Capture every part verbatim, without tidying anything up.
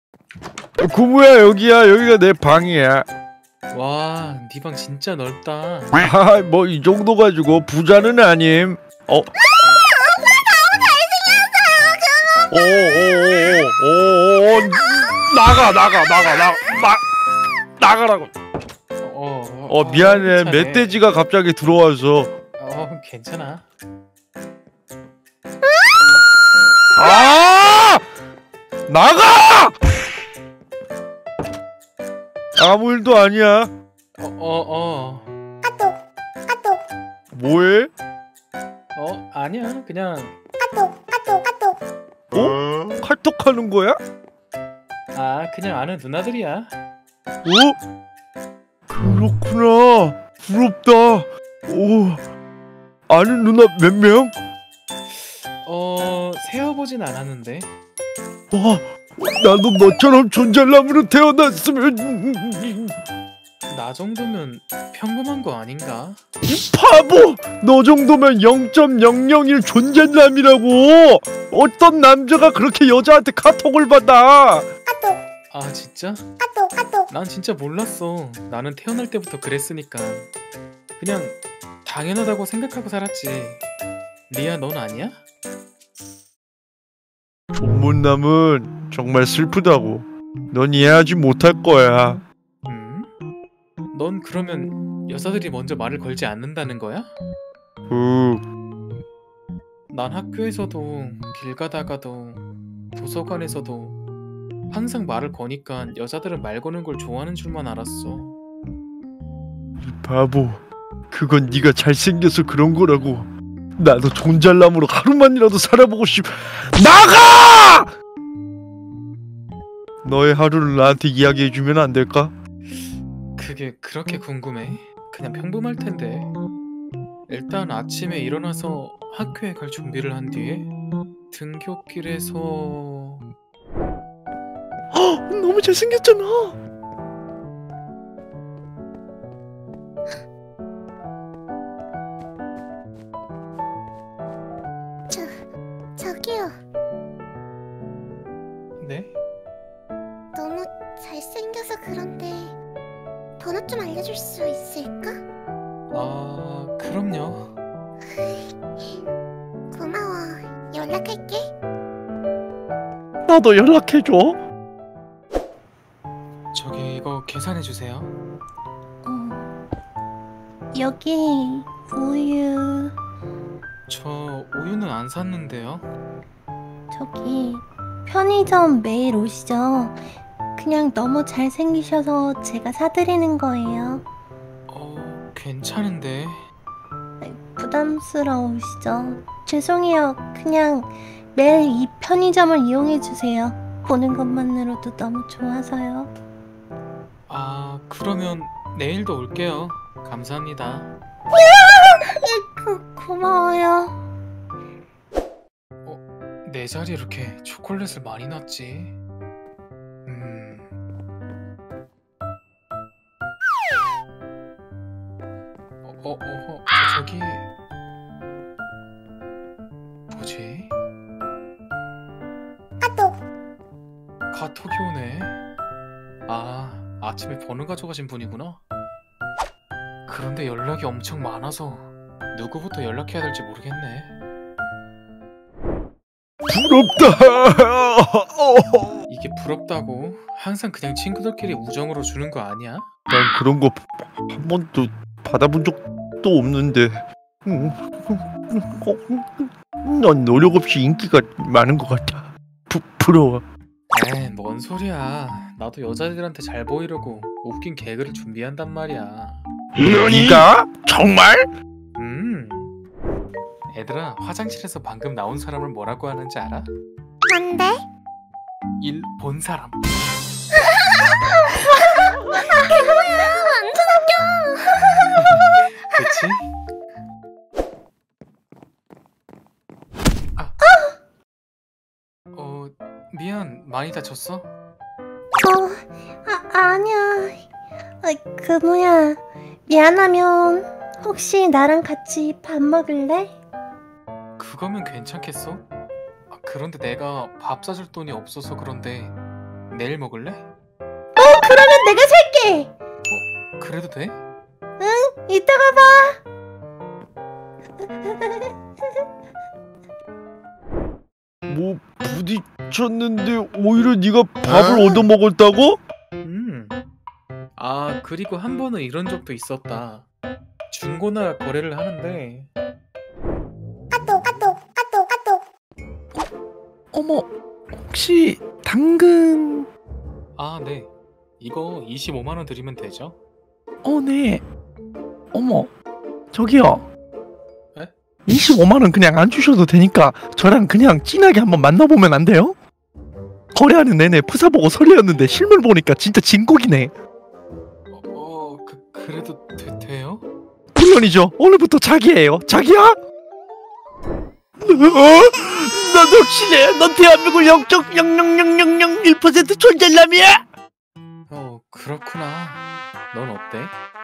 고모야, 여기야. 여기가 내 방이야. 와, 네 방 진짜 넓다. 아, 뭐 이 정도 가지고 부자는 아님. 어? 오오오오오 나가 나가 나가 나 나 나가라고. 어, 어, 어 미안해. 괜찮네. 멧돼지가 갑자기 들어와서. 어, 괜찮아. 아! 나가! 아무 일도 아니야. 어, 어, 어. 뭐해? 어, 아니야. 그냥 어? 칼톡하는 거야? 아, 그냥 아는 누나들이야. 어? 그렇구나. 부럽다. 오, 아는 누나 몇 명? 어, 세어보진 않았는데. 와, 나도 너처럼 존잘남으로 태어났으면. 나 정도면 평범한 거 아닌가? 이 바보! 너 정도면 영 점 영영일 존잘남이라고. 어떤 남자가 그렇게 여자한테 카톡을 받아? 아, 진짜? 난 진짜 몰랐어. 나는 태어날 때부터 그랬으니까. 그냥 당연하다고 생각하고 살았지. 리아, 넌 아니야? 존못남은 정말 슬프다고. 넌 이해하지 못할 거야. 음? 넌 그러면 여자들이 먼저 말을 걸지 않는다는 거야? 그... 난 학교에서도 길 가다가도 도서관에서도 항상 말을 거니까 여자들은 말 거는 걸 좋아하는 줄만 알았어. 이 바보, 그건 네가 잘생겨서 그런 거라고. 나도 존잘남으로 하루만이라도 살아보고 싶... 나가! 너의 하루를 나한테 이야기해주면 안 될까? 그게 그렇게 궁금해? 그냥 평범할 텐데. 일단 아침에 일어나서 학교에 갈 준비를 한 뒤에 등굣길에서... 헉, 너무 잘생겼잖아. 저, 저기요. 네? 너무 잘생겨서 그런데 번호 좀 알려줄 수 있을까? 아... 그럼요. 고마워. 연락할게. 나도 연락해줘. 저기 이거 계산해주세요. 어, 여기 우유. 저 우유는 안 샀는데요. 저기 편의점 매일 오시죠? 그냥 너무 잘생기셔서 제가 사드리는 거예요. 어... 괜찮은데... 부담스러우시죠? 죄송해요. 그냥 매일 이 편의점을 이용해주세요. 보는 것만으로도 너무 좋아서요. 아... 그러면 내일도 올게요. 감사합니다. 고, 고마워요. 어? 내 자리에 이렇게 초콜릿을 많이 놨지? 음... 어... 어... 어... 저, 저기... 뭐지? 카톡이 오네. 아... 아침에 번호 가져가신 분이구나? 그런데 연락이 엄청 많아서 누구부터 연락해야 될지 모르겠네. 부럽다. 어. 이게 부럽다고? 항상 그냥 친구들끼리 우정으로 주는 거 아니야? 난 그런 거 한 번도 받아본 적도 없는데. 음, 넌 노력 없이 인기가 많은 것 같아. 부, 부러워. 에이, 뭔 소리야. 나도 여자들한테 잘 보이려고 웃긴 개그를 준비한단 말이야. 너니가? 정말? 음. 얘들아, 화장실에서 방금 나온 사람을 뭐라고 하는지 알아? 뭔데? 일 본 사람. 완전 웃겨. 그치? 아. 어, 미안. 많이 다쳤어? 어, 아, 아니야. 아, 그 뭐야. 미안하면 혹시 나랑 같이 밥 먹을래? 그거면 괜찮겠어? 아, 그런데 내가 밥 사줄 돈이 없어서 그런데 내일 먹을래? 어, 그러면 내가 살게. 어, 그래도 돼? 응, 이따가 봐. 뭐 부딪혔는데 오히려 네가 밥을 아? 얻어먹었다고? 음. 아, 그리고 한 번은 이런 적도 있었다. 중고나 거래를 하는데 어머, 혹시 당근? 아, 네. 이거 이십오만 원 드리면 되죠? 어, 네. 어머, 저기요. 에? 이십오만 원 그냥 안 주셔도 되니까 저랑 그냥 진하게 한번 만나보면 안 돼요? 거래하는 내내 프사 보고 설레었는데 실물 보니까 진짜 진국이네. 어, 어 그, 그래도 되, 돼요? 물론이죠. 오늘부터 자기예요. 자기야? 어? 넌 확실해? 넌 대한민국 영 점 영영영영영일 퍼센트 존잘남이야? 어, 그렇구나. 넌 어때?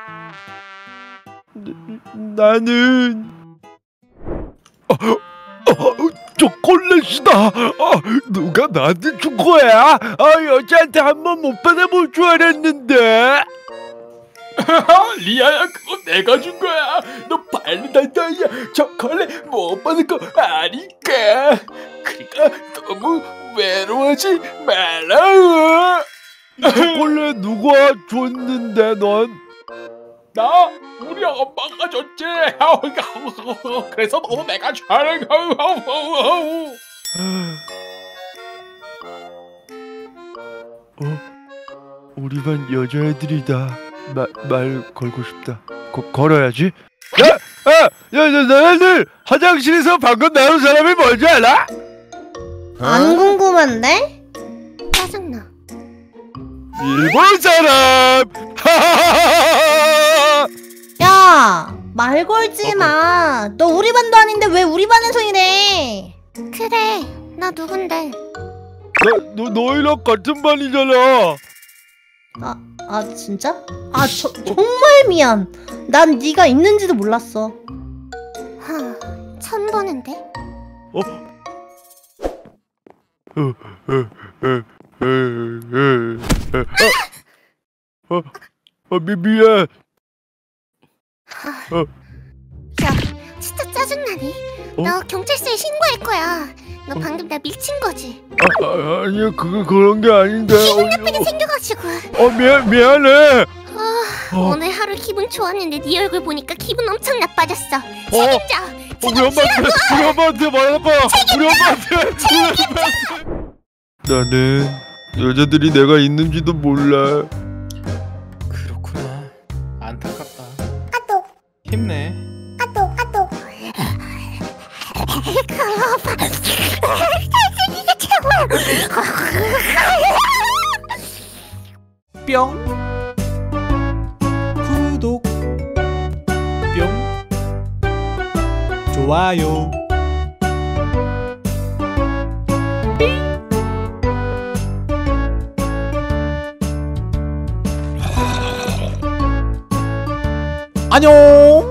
나는 어, 어, 초콜릿이다. 아, 누가 나한테 준 거야? 아, 여자한테 한 번 못 받아볼 줄 알았는데. 리아야, 그거 내가 준 거야. 너 발렌타인데이야 초콜릿 못 받을 거 아니까. 그러니까 너무 외로워하지 말라. 초콜릿 누가 줬는데 넌? 나? 우리 엄마가 줬지. 그래서 너도 내가 잘. 어? 우리 반 여자애들이다. 마, 말 걸고 싶다. 거, 걸어야지. 야! 야! 야, 야, 너희들 화장실에서 방금 나온 사람이 뭔지 알아? 안 궁금한데? 짜증나. 일본 사람! 야, 말 걸지 마. 너 우리 반도 아닌데 왜 우리 반에서 이래? 그래, 나 누군데? 너, 너, 너희랑 같은 반이잖아. 아, 아 진짜? 아, 저, 정말 미안. 난 네가 있는지도 몰랐어. 하, 처음 보는데? 어? 어, 어, 어, 어, 어, 어, 어, 어, 미, 미안. 어. 야, 진짜 짜증나네. 어? 너 경찰서에 신고할 거야. 너 방금 나 밀친 거지? 아, 아, 아니야, 그거 그런 게 아닌데. 기분 나쁘게 생겨가지고. 어, 미안, 미안해. 아, 어. 오늘 하루 기분 좋았는데 네 얼굴 보니까 기분 엄청 나빠졌어. 어? 책임져. 어, 우리 엄마한테, 우리 엄마한테 말해봐. 우리 엄마한테. 나는 여자들이 내가 있는지도 몰라. 그렇구나. 안타깝다. 힘내. 뿅. 구독. 뿅. 좋아요. 안녕.